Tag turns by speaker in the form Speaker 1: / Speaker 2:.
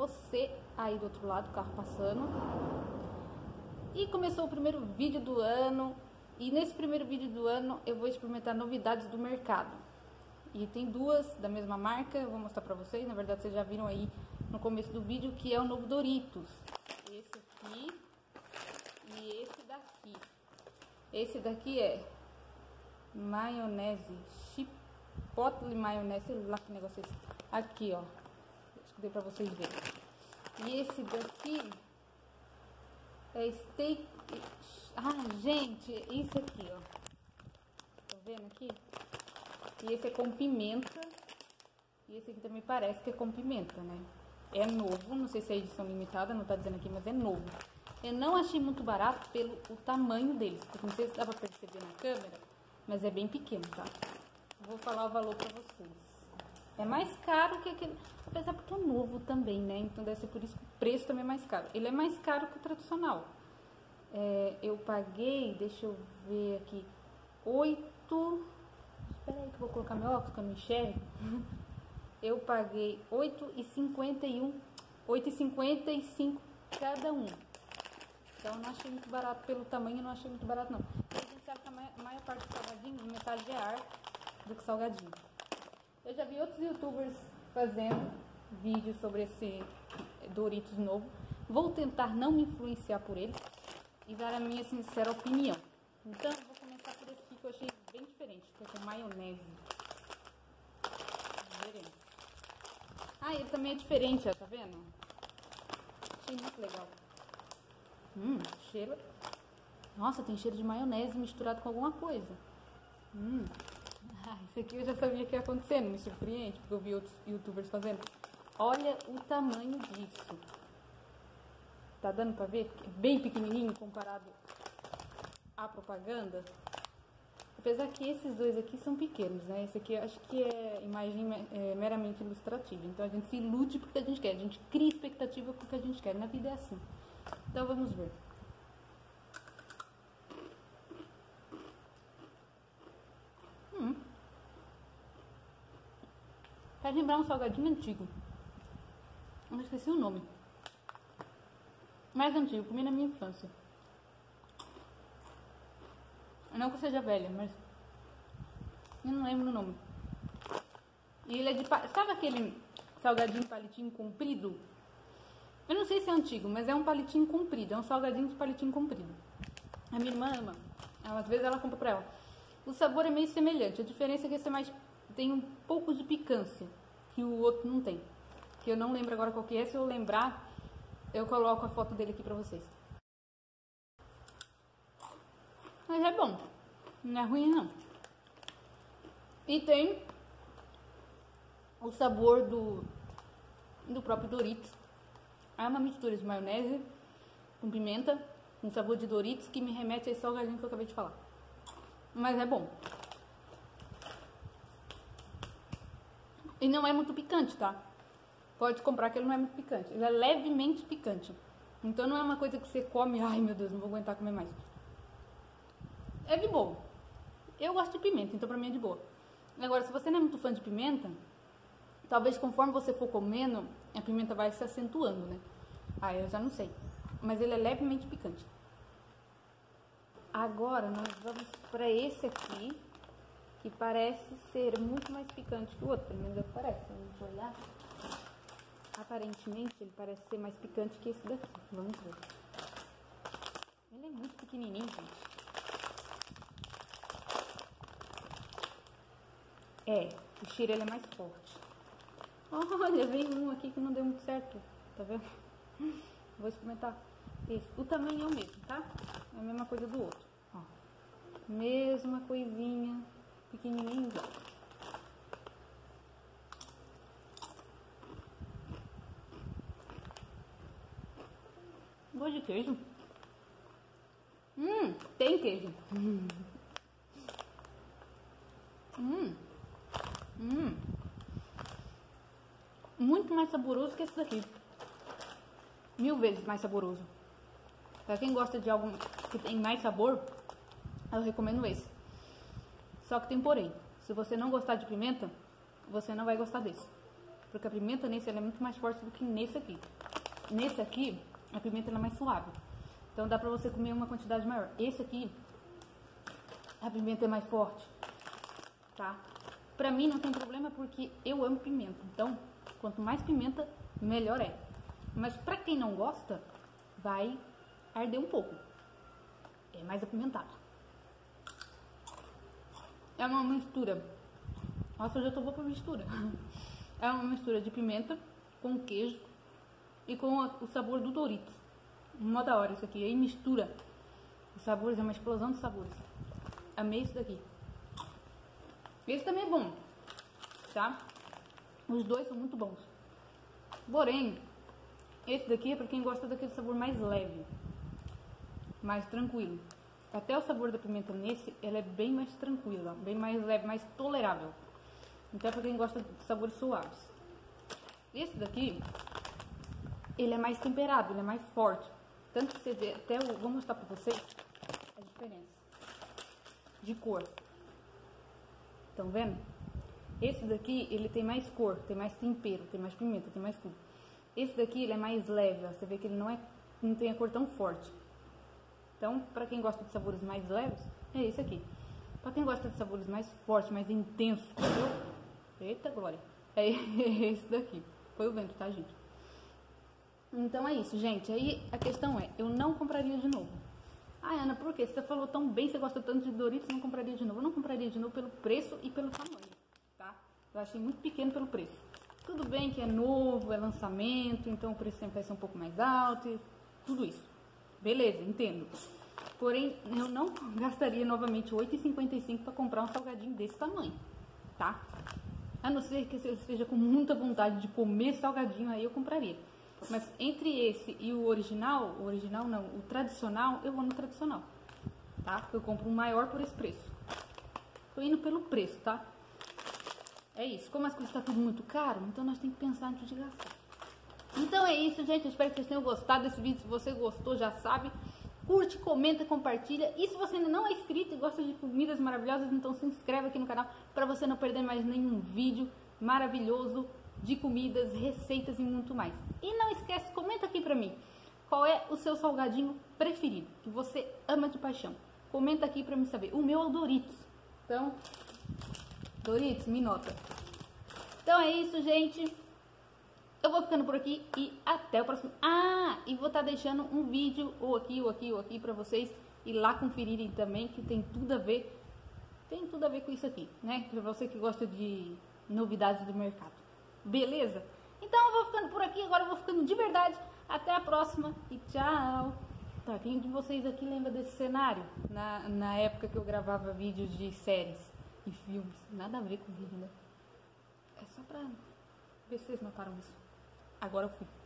Speaker 1: você aí do outro lado, o carro passando. E começou o primeiro vídeo do ano. E nesse primeiro vídeo do ano eu vou experimentar novidades do mercado. E tem duas da mesma marca, eu vou mostrar pra vocês. Na verdade vocês já viram aí no começo do vídeo, que é o novo Doritos. Esse aqui e esse daqui. Esse daqui é maionese, chipotle maionese, sei lá que negócio é esse. Aqui, ó. Acho que deu pra vocês verem. E esse daqui é steak. Ah, gente, isso aqui, ó. Tá vendo aqui? E esse é com pimenta. E esse aqui também parece que é com pimenta, né? É novo, não sei se é edição limitada, não tá dizendo aqui, mas é novo. Eu não achei muito barato pelo o tamanho deles, porque não sei se dá pra perceber na câmera, mas é bem pequeno, tá? Vou falar o valor pra vocês. É mais caro que aquele, apesar porque é novo também, né? Então deve ser por isso que o preço também é mais caro. Ele é mais caro que o tradicional. Eu paguei, deixa eu ver aqui, 8... Espera aí que eu vou colocar meu óculos que eu não enxergo. Eu paguei R$8,55 cada um. Então eu não achei muito barato pelo tamanho, eu não achei muito barato não. E a gente sabe que a maior parte do salgadinho, metade é ar do que salgadinho. Eu já vi outros youtubers fazendo vídeos sobre esse Doritos novo. Vou tentar não me influenciar por ele e dar a minha sincera opinião. Então eu vou começar por esse aqui que eu achei bem diferente, que é com maionese. Veremos. Ah, ele também é diferente, ó, tá vendo? Achei muito legal. Cheiro. Nossa, tem cheiro de maionese misturado com alguma coisa. Isso aqui eu já sabia que ia acontecer, não me surpreende, porque eu vi outros youtubers fazendo. Olha o tamanho disso. Tá dando pra ver? Bem pequenininho comparado à propaganda. Apesar que esses dois aqui são pequenos, né? Esse aqui eu acho que é imagem meramente ilustrativa. Então a gente se ilude porque a gente quer. A gente cria expectativa porque a gente quer. Na vida é assim. Então vamos ver. Faz lembrar um salgadinho antigo. Eu esqueci o nome. Mais antigo, comi na minha infância. Não que eu seja velha, mas eu não lembro o nome. E ele é de... Sabe aquele salgadinho palitinho comprido? Eu não sei se é antigo, mas é um palitinho comprido. É um salgadinho de palitinho comprido. A minha irmã ama. Às vezes ela compra pra ela. O sabor é meio semelhante. A diferença é que esse é mais... tem um pouco de picância, que o outro não tem. Que eu não lembro agora qual que é. Se eu lembrar, eu coloco a foto dele aqui pra vocês. Mas é bom. Não é ruim, não. E tem o sabor do próprio Doritos. É uma mistura de maionese com pimenta, com sabor de Doritos, que me remete a esse salgadinho que eu acabei de falar. Mas é bom. E não é muito picante, tá? Pode comprar que ele não é muito picante. Ele é levemente picante. Então não é uma coisa que você come, ai meu Deus, não vou aguentar comer mais. É de boa. Eu gosto de pimenta, então pra mim é de boa. Agora, se você não é muito fã de pimenta, talvez conforme você for comendo, a pimenta vai se acentuando, né? Ah, eu já não sei. Mas ele é levemente picante. Agora nós vamos pra esse aqui, que parece ser muito mais picante que o outro. Pelo menos é o que parece. Se a gente olhar, aparentemente ele parece ser mais picante que esse daqui. Vamos ver. Ele é muito pequenininho, gente. O cheiro ele é mais forte. Olha, veio um aqui que não deu muito certo. Tá vendo? Vou experimentar esse. O tamanho é o mesmo, tá? É a mesma coisa do outro. Ó. Mesma coisinha. Pequenininho. Gosto de queijo. Tem queijo. Muito mais saboroso que esse daqui. 1000 vezes mais saboroso. Pra quem gosta de algo que tem mais sabor, eu recomendo esse. Só que tem porém. Se você não gostar de pimenta, você não vai gostar desse. porque a pimenta nesse ela é muito mais forte do que nesse aqui. Nesse aqui, a pimenta ela é mais suave. Então dá pra você comer uma quantidade maior. Esse aqui, a pimenta é mais forte, tá? Pra mim não tem problema porque eu amo pimenta. Então, quanto mais pimenta, melhor é. Mas pra quem não gosta, vai arder um pouco. É mais apimentado. É uma mistura. Nossa, eu já tô boa pra mistura. É uma mistura de pimenta com queijo e com o sabor do Doritos. Mó da hora isso aqui. Aí mistura os sabores, é uma explosão de sabores. Amei isso daqui. Esse também é bom, tá? Os dois são muito bons. Porém, esse daqui é pra quem gosta daquele sabor mais leve, mais tranquilo. Até o sabor da pimenta nesse, ela é bem mais tranquila, bem mais leve, mais tolerável. Então é pra quem gosta de sabores suaves. Esse daqui, ele é mais temperado, ele é mais forte. Tanto que você vê, até eu vou mostrar pra vocês a diferença de cor. Estão vendo? Esse daqui, ele tem mais cor, tem mais tempero, tem mais pimenta, tem mais tudo. Esse daqui, ele é mais leve, ó. Você vê que ele não tem a cor tão forte. Então, pra quem gosta de sabores mais leves, é esse aqui. Pra quem gosta de sabores mais fortes, mais intensos, entendeu? Eita glória! É esse daqui. Foi o vento, tá, gente? Então é isso, gente. Aí a questão é, eu não compraria de novo. Ah, Ana, por quê? Você falou tão bem, você gosta tanto de Doritos, não compraria de novo. Eu não compraria de novo pelo preço e pelo tamanho, tá? Eu achei muito pequeno pelo preço. Tudo bem que é novo, é lançamento, então o preço sempre vai ser um pouco mais alto e tudo isso. Beleza, entendo. Porém, eu não gastaria novamente R$ 8,55 para comprar um salgadinho desse tamanho, tá? A não ser que você esteja com muita vontade de comer salgadinho, aí eu compraria. Mas entre esse e o original não, o tradicional, eu vou no tradicional, tá? Porque eu compro um maior por esse preço. Tô indo pelo preço, tá? É isso. Como as coisas estão tudo muito caro, então nós temos que pensar antes de gastar. Então é isso, gente. Eu espero que vocês tenham gostado desse vídeo. Se você gostou, já sabe. Curte, comenta, compartilha. E se você ainda não é inscrito e gosta de comidas maravilhosas, então se inscreve aqui no canal para você não perder mais nenhum vídeo maravilhoso de comidas, receitas e muito mais. E não esquece, comenta aqui pra mim qual é o seu salgadinho preferido, que você ama de paixão. Comenta aqui pra mim saber. O meu é o Doritos. Então, Doritos, me nota. Então é isso, gente. Eu vou ficando por aqui e até o próximo. Ah, e vou estar deixando um vídeo ou aqui pra vocês ir lá conferirem também, que tem tudo a ver. Tem tudo a ver com isso aqui, né? Pra você que gosta de novidades do mercado. Beleza? Então eu vou ficando por aqui, agora eu vou ficando de verdade. Até a próxima e tchau! Tá, quem de vocês aqui lembra desse cenário? Na época que eu gravava vídeos de séries e filmes. Nada a ver com vídeo, né? É só pra ver se vocês notaram isso. Agora eu fui.